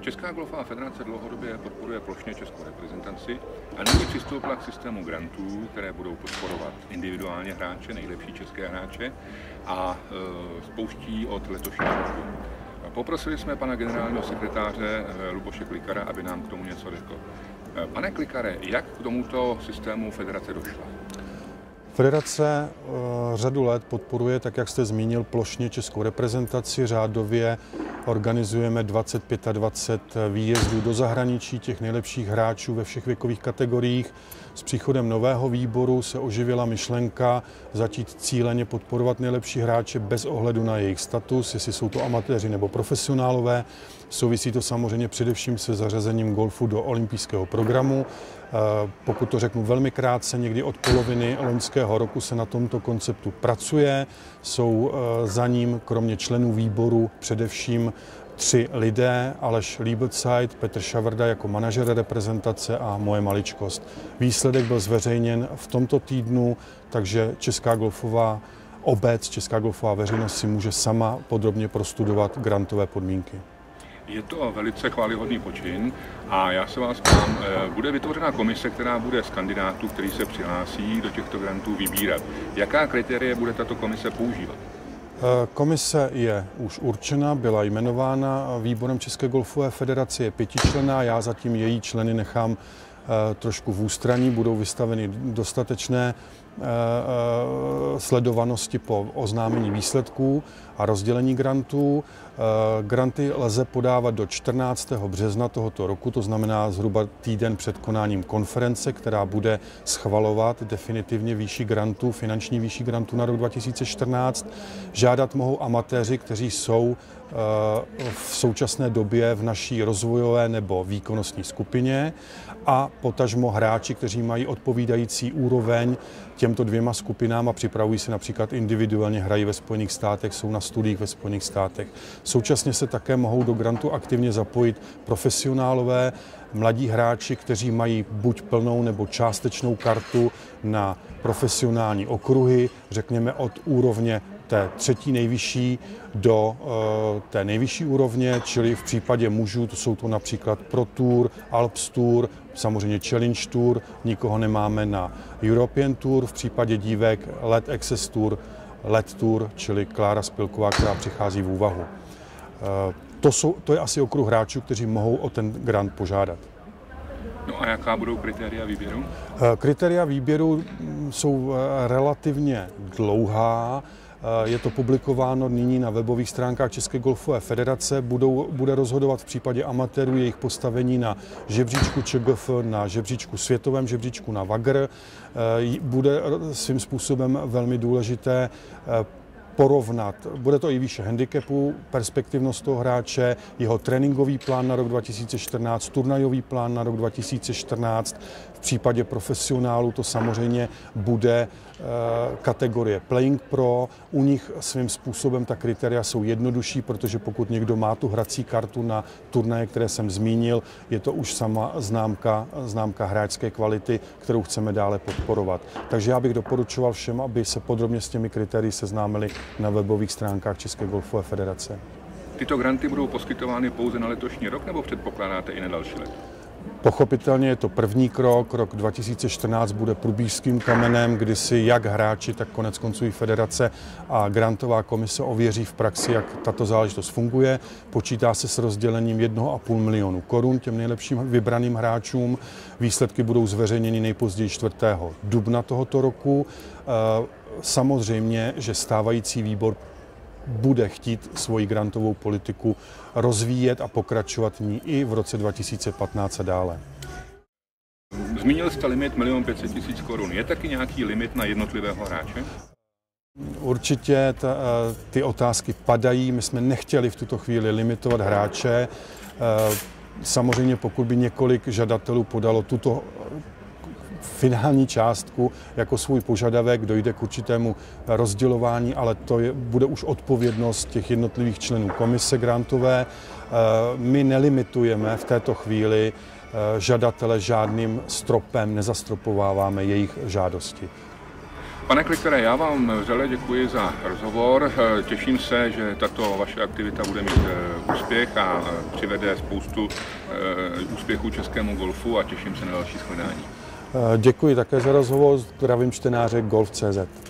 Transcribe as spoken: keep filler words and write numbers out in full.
Česká golfová federace dlouhodobě podporuje plošně českou reprezentaci a nyní přistoupila k systému grantů, které budou podporovat individuálně hráče, nejlepší české hráče a e, spouští od letošního roku. Poprosili jsme pana generálního sekretáře Luboše Klikara, aby nám k tomu něco řekl. Pane Klikare, jak k tomuto systému federace došla? Federace uh, řadu let podporuje, tak jak jste zmínil, plošně českou reprezentaci. Řádově organizujeme dvacet pět a dvacet výjezdů do zahraničí těch nejlepších hráčů ve všech věkových kategoriích. S příchodem nového výboru se oživila myšlenka začít cíleně podporovat nejlepší hráče bez ohledu na jejich status, jestli jsou to amatéři nebo profesionálové. Souvisí to samozřejmě především se zařazením golfu do olympijského programu. Pokud to řeknu velmi krátce, někdy od poloviny loňského roku se na tomto konceptu pracuje. Jsou za ním kromě členů výboru především tři lidé, Aleš Liebezeit, Petr Šavrda jako manažer reprezentace a moje maličkost. Výsledek byl zveřejněn v tomto týdnu, takže Česká golfová obec, Česká golfová veřejnost si může sama podrobně prostudovat grantové podmínky. Je to velice chvályhodný počin a já se vás ptám, bude vytvořena komise, která bude z kandidátů, který se přihlásí do těchto grantů, vybírat. Jaká kritéria bude tato komise používat? Komise je už určena, byla jmenována výborem České golfové federace, je pětičlenná, já zatím její členy nechám trošku v ústraní, budou vystaveny dostatečné sledovanosti po oznámení výsledků a rozdělení grantů. Granty lze podávat do čtrnáctého března tohoto roku, to znamená zhruba týden před konáním konference, která bude schvalovat definitivně výši grantů, finanční výši grantů na rok dva tisíce čtrnáct. Žádat mohou amatéři, kteří jsou v současné době v naší rozvojové nebo výkonnostní skupině a potažmo hráči, kteří mají odpovídající úroveň těmto dvěma skupinám a připravují se například individuálně, hrají ve Spojených státech, jsou na studiích ve Spojených státech. Současně se také mohou do grantu aktivně zapojit profesionálové, mladí hráči, kteří mají buď plnou nebo částečnou kartu na profesionální okruhy, řekněme od úrovně té třetí nejvyšší do uh, té nejvyšší úrovně, čili v případě mužů to jsou to například Pro Tour, Alps Tour, samozřejmě Challenge Tour, nikoho nemáme na European Tour, v případě dívek L E D Access Tour, L E D Tour, čili Klára Spilková, která přichází v úvahu. Uh, to, jsou, to je asi okruh hráčů, kteří mohou o ten grant požádat. No a jaká budou kritéria výběru? Kritéria výběru jsou relativně dlouhá. Je to publikováno nyní na webových stránkách České golfové federace. Budou, bude rozhodovat v případě amatérů jejich postavení na žebříčku Č G F, na žebříčku světovém žebříčku na V A G R. Bude svým způsobem velmi důležité porovnat, bude to i výše handicapu, perspektivnost toho hráče, jeho tréninkový plán na rok dva tisíce čtrnáct, turnajový plán na rok dva tisíce čtrnáct. V případě profesionálu to samozřejmě bude kategorie Playing Pro. U nich svým způsobem ta kritéria jsou jednodušší, protože pokud někdo má tu hrací kartu na turnaje, které jsem zmínil, je to už sama známka, známka hráčské kvality, kterou chceme dále podporovat. Takže já bych doporučoval všem, aby se podrobně s těmi kritérii seznámili na webových stránkách České golfové federace. Tyto granty budou poskytovány pouze na letošní rok, nebo předpokládáte i na další let? Pochopitelně je to první krok, rok dva tisíce čtrnáct bude průbířským kamenem, kdy si jak hráči, tak konec konců i federace a grantová komise ověří v praxi, jak tato záležitost funguje. Počítá se s rozdělením jednoho a půl milionu korun těm nejlepším vybraným hráčům. Výsledky budou zveřejněny nejpozději čtvrtého dubna tohoto roku. Samozřejmě, že stávající výbor bude chtít svoji grantovou politiku rozvíjet a pokračovat v ní i v roce dva tisíce patnáct a dále. Zmínil jste limit milion pět set tisíc korun. Je taky nějaký limit na jednotlivého hráče? Určitě ta, ty otázky padají. My jsme nechtěli v tuto chvíli limitovat hráče. Samozřejmě pokud by několik žadatelů podalo tuto finální částku jako svůj požadavek, dojde k určitému rozdělování, ale to je, bude už odpovědnost těch jednotlivých členů komise grantové. My nelimitujeme v této chvíli žadatele žádným stropem, nezastropováváme jejich žádosti. Pane Klickere, já vám vřele děkuji za rozhovor. Těším se, že tato vaše aktivita bude mít úspěch a přivede spoustu úspěchů českému golfu a těším se na další shledání. Děkuji také za rozhovor, zdravím čtenáře golf tečka cé zet.